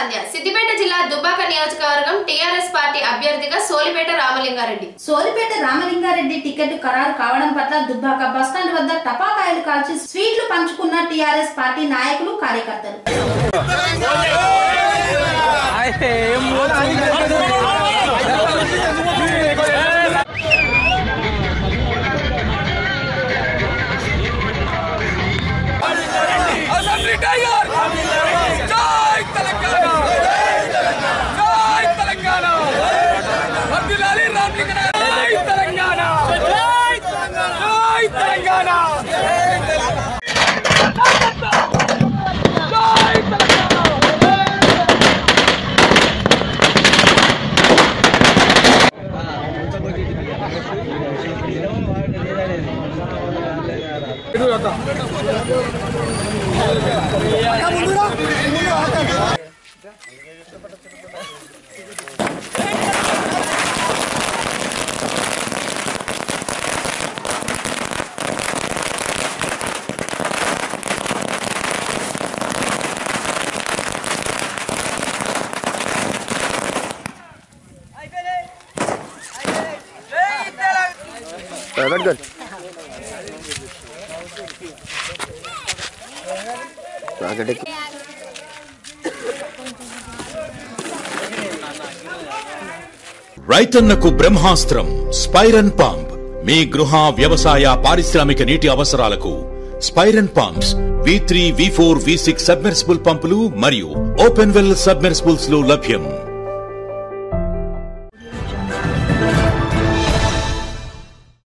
సంధ్య సిద్దిపేట జిల్లా దుబ్బాక నియోజకవర్గం TRS party అభ్యర్థిగా సోలిపేట రామలింగారెడ్డి టికెట్ ఖరారు కావడం పట్ల దుబ్బాక బస్టాండ్ వద్ద టపాకాయలు కాల్చి స్వీట్లు పంచుకున్న టీఆర్ఎస్ పార్టీ నాయకులు కార్యకర్తలు. Very good. రైతన్నకు బ్రహ్మాస్త్రం స్పైరన్ పంప్ మీ గృహ వ్యవసాయ పారిశ్రామిక నీటి అవసరాలకు స్పైరన్ pumps V3, V4, V6 submersible పంపులు మరియు ఓపెన్ వెల్ సబ్మెర్సిబుల్స్ లో లభ్యం.